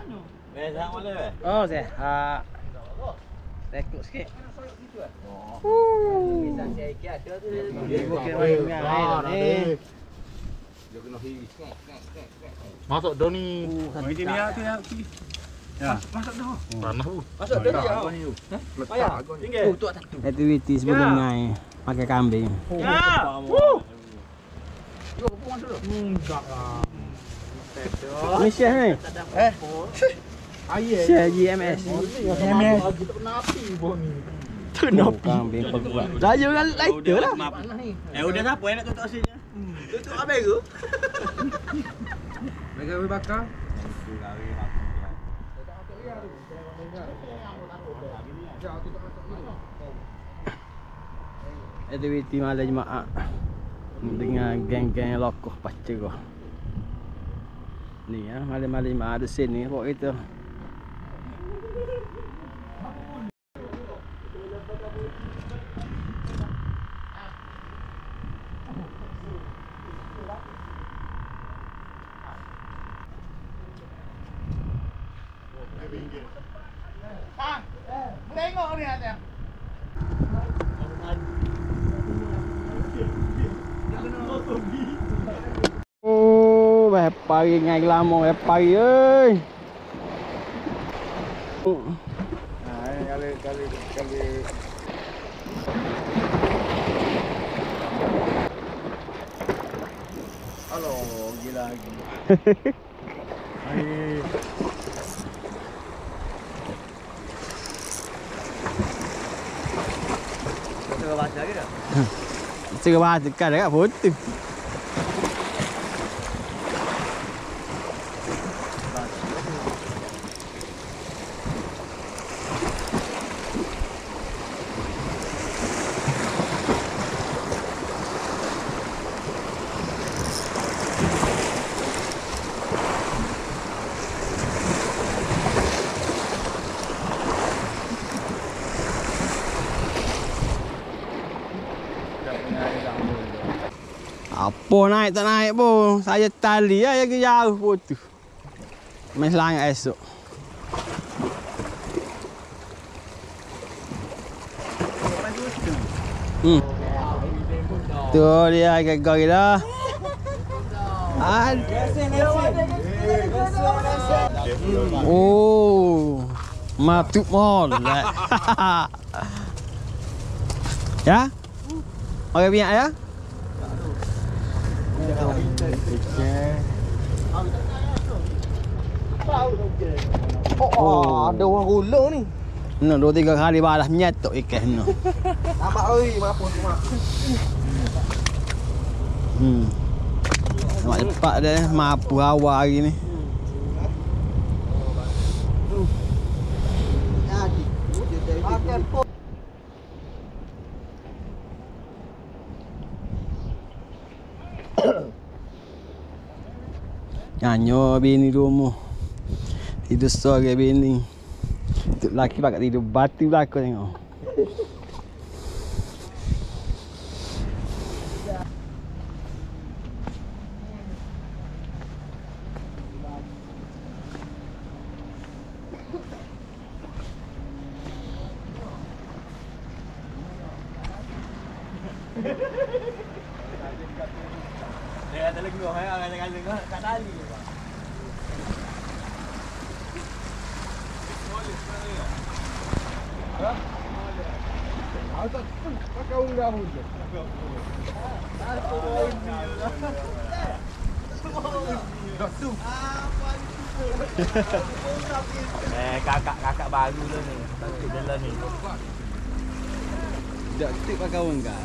Dah mana weh? Oh, saya. Tekuk sikit. Bisa saya ikut ada tu. Dia bukan macam ni. Dia kena hiris. Masuk dah ni. Ini dia tu ya. Ya. Masuk dah. Tanah tu. Masuk dah ya. Letak kau ni. Tu satu. Aktiviti sebelum ngai pakai kambing. Ya. Yo, pun masuk dah. Enggak lah. Ni Syekh ni. Ayah. Syekh GMS. GMS. Kita kena api buat ni. Kambing perbuat. Raya kan lighter lah. Udah siapa yang nak tutup asinnya? Tutup apa tu? Mereka bakar. Aktiviti malam Jumaat dengan geng-geng lokoh Pacerah. Ni ya, malam-malam Jumaat ada sini pokok kita. Tengok ni ada. Oh, pagi ngai lama pagi ơi. Kali. Halo, gila lagi. Hai. Kita baca lagi dah. Cakap bahasa dekat dekat foto. Apa naik tak naik pun. Saya tali ya ke jauh pun tu. Main selangat esok. Tu dia gagak dah. Oh. Matuk mall. Ya? Okey biar ya. Oh, ada orang gulung ni. No, 2-3 kali balas menyetok ikan no. Nampak oi, apa tu mak. Nampak cepat dia mampu awal hari ni. Nyanyo bini rumah. Tidur sore bini. Tuk laki pakai tidur batu belakang tengok. Dia ada lagi orang yang kata kat tali. Pakai unggang je. Kakak baru lah ni. Takut jalan ni. Dak tik pakai unggal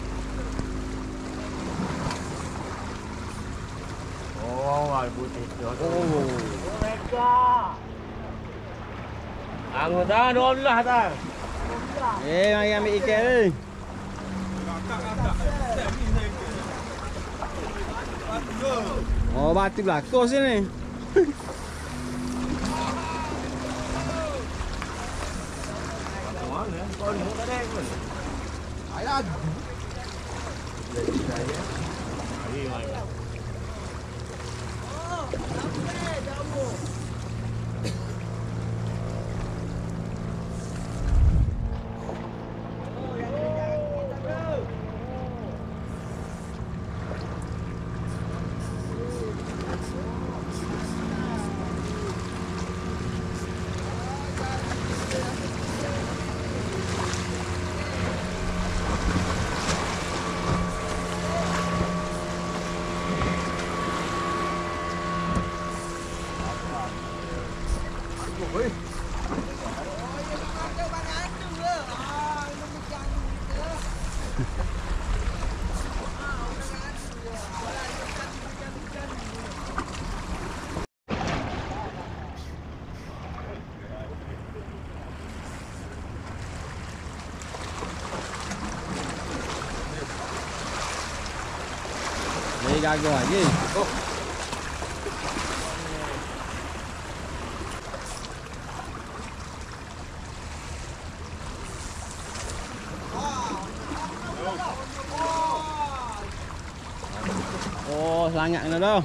Oh, ada putih tu. Oh. Mereka. Anggota 12 dah. Mari ambil ikan ni. Oh, batu belakang sini. Mana? Kau ni tak ada pun. Ayah. Ni gagal lagi. Oh, sangat kena dah.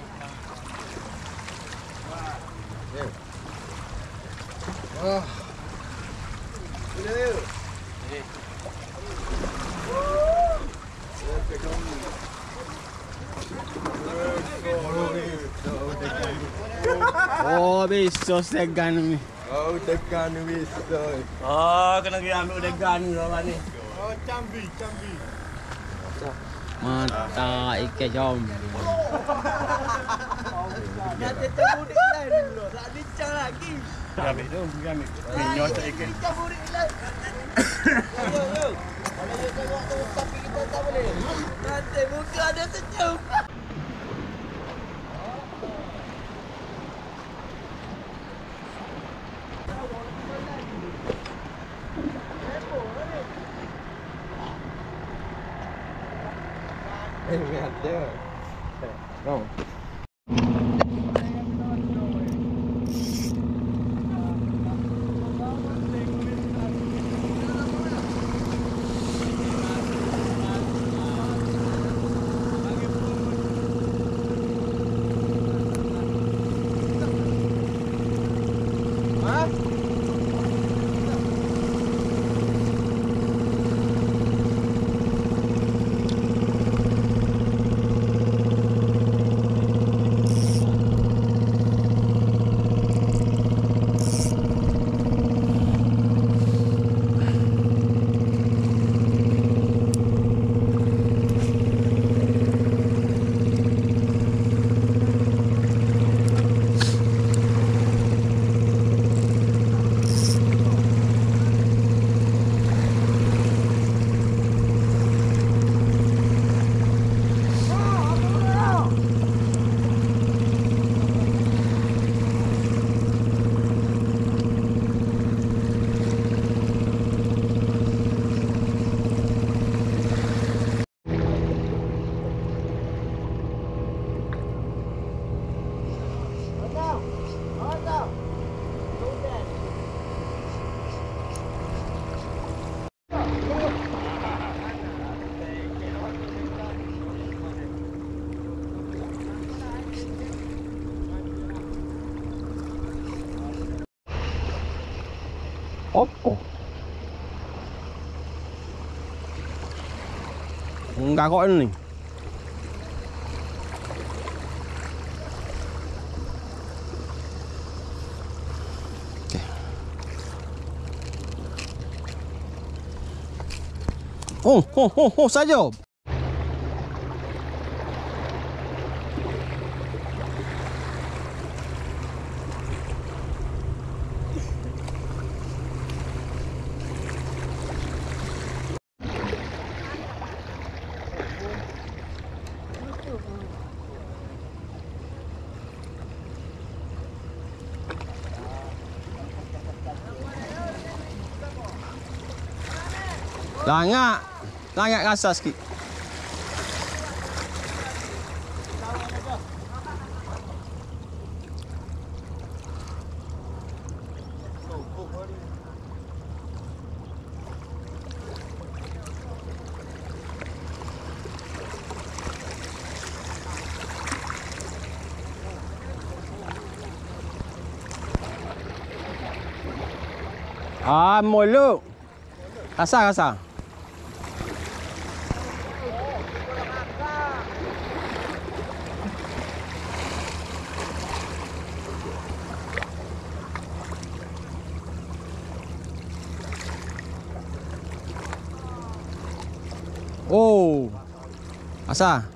Oh, bisa segan ni. Oh, dekan wis. Oh, kena pergi ambil degan ni lah ni. Oh, cambi. Mata ikan jom. Dah terbudik lain dulu. Tak bincang lagi. Ambil tu, ambil. Minyak tak ikan. Bincang budik lain. Yo. Kalau you tengok tu tapi kita tak boleh. Nanti muka ada senyum. Ada. No. Apa? Enggak kok ni. Oh saja. Langak rasa sikit. Mulu. Rasa. Oh. Asa?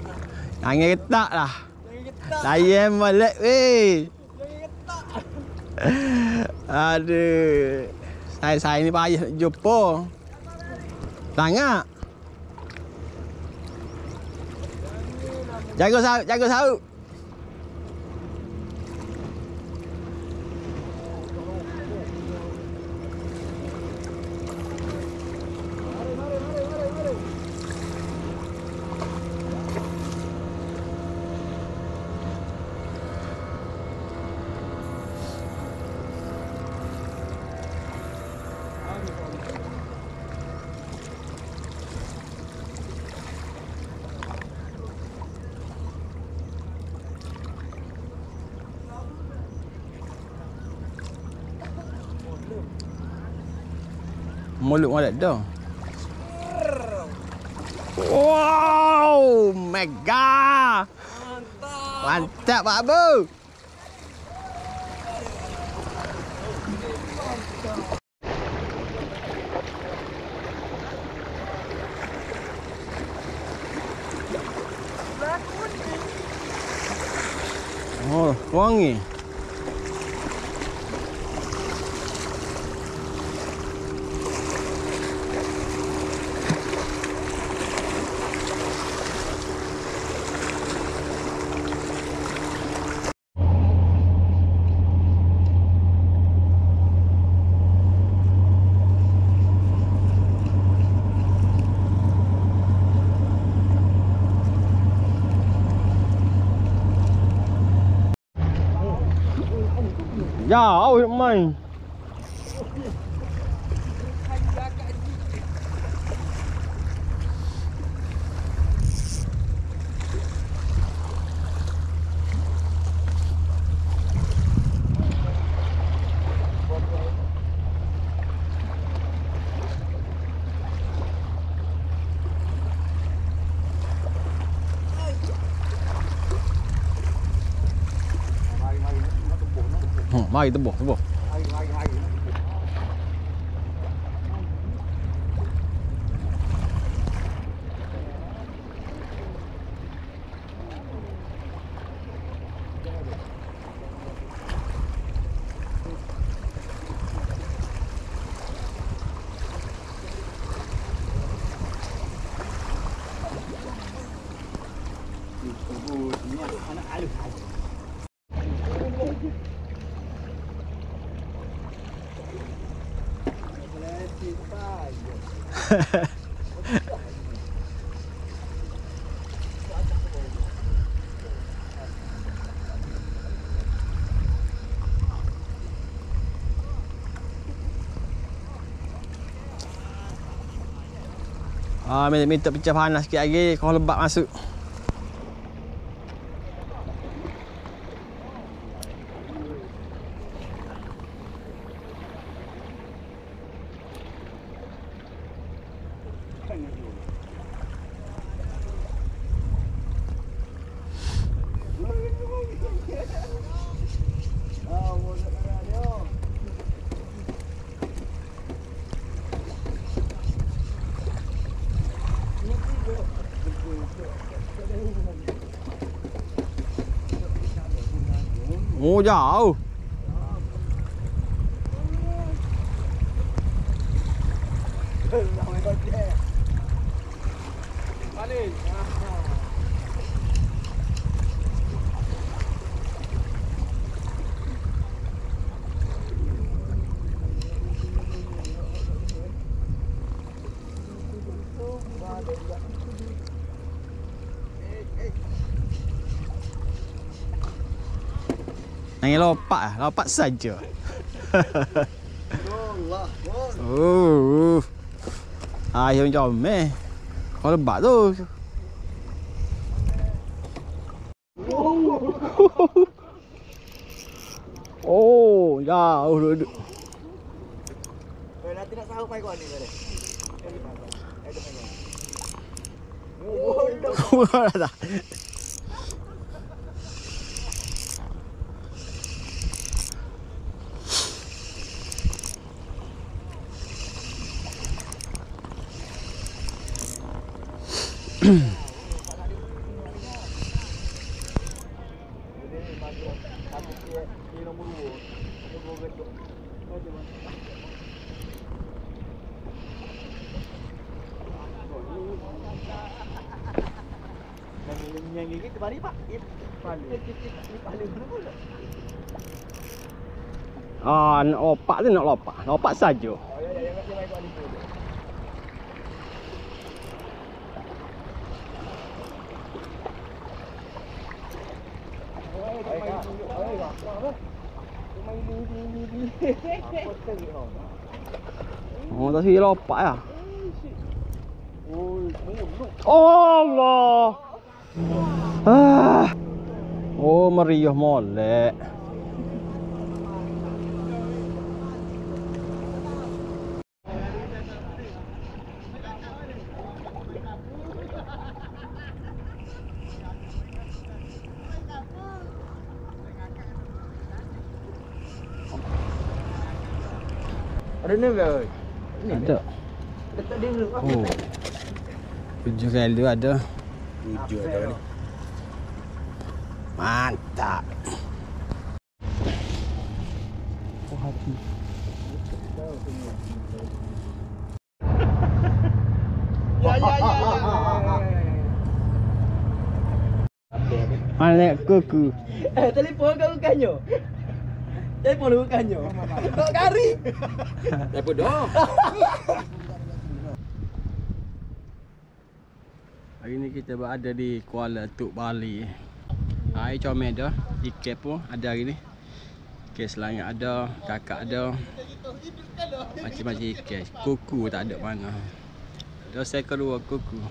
Jangan getak lah. Jangan getak. Layan molek weh. Jangan getak. Aduh. Saya ni payah nak jumpa. Sangat. Jaga saut, jaga saut. Mulut malat dah. Wow, mega. Mantap. Mantap Pak Abu. Oh, wangi. Jauh nak main. Mari tebuh, tebuh. Minta pecah panas sikit lagi kalau lebat masuk. Oh, jauh. Hanya lompat saja. Ayam comel. Kau lebat tu. Oh, jauh duduk. Nanti nak sahur pai kau ni bare. Yang gigi terbalik pak. Kepala. Kepala mana pula? Ah, nak lopak tu nak lopak. Lopak saja. Oh ya ya, jangan main kat ni. Oh, tak sih lopak ya. Oh Allah. Ah. Oh, meriah molek. Ada ni ke? Ada. Dekat dia dulu. Oh. 7 kali ada. 7 ada ni. Mantap. Oh, hati. Ya ya ya. Mana nak kuku? Telefon kau bukannya. Telefon lu bukannya. Kau kari. Telefon dah. Hari ni kita berada di Kuala Tuk Bali. Air comel dah. Ikan pun ada hari ni. Ikan selangit ada, kakak ada. Macam-macam ikan. Kuku tak ada mana. Dah seekor 2 kuku.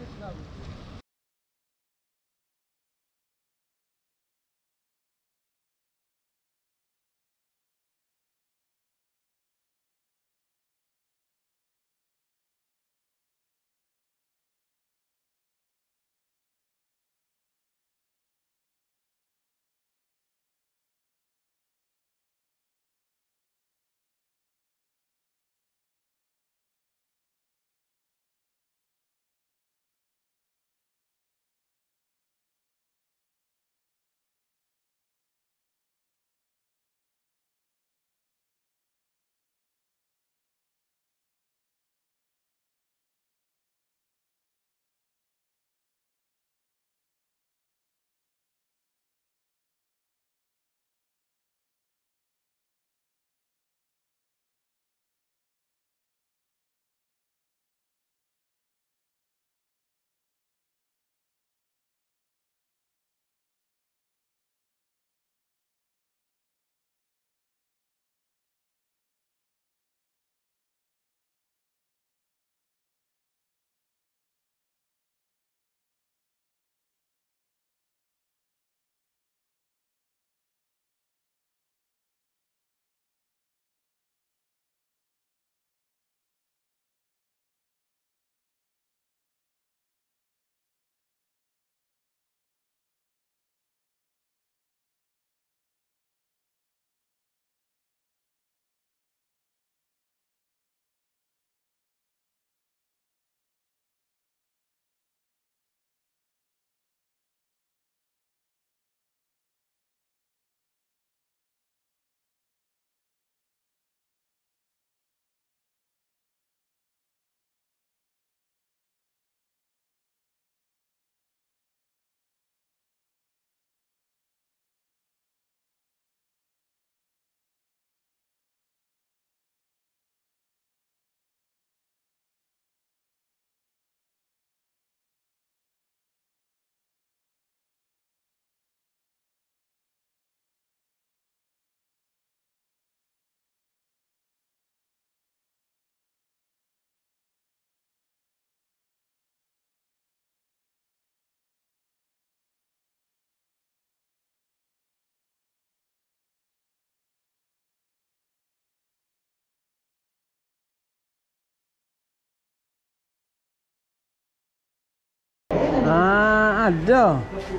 Ah, ada.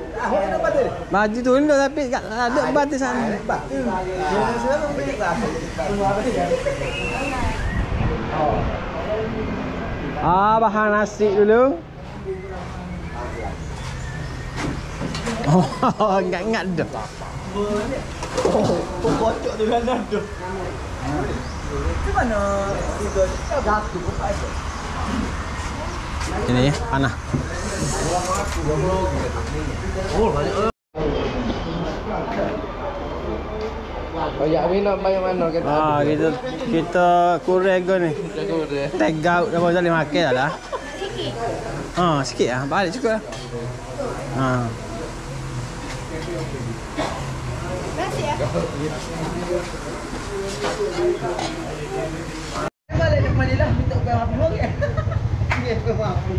Baju tu ni tapi ada batis sana. Ah, bahan nasi dulu. Oh, ingat-ingat dah. Kocok tu kanan tu. Macam mana tiga jatuh ke apa? Ini panah. Oh, banyak. Banyak minat banyak mana kita. Kita kurang ke ni. Tag out dah boleh makan dah lah. Sikit. Sikit ah. Balik cukup lah. Nasi ya? Balik depan dia lah, minta kau apa lagi? Dia kau apa?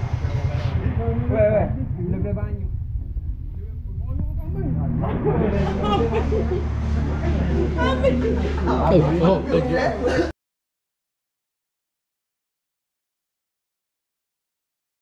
Weh, lebih banyak. Oh,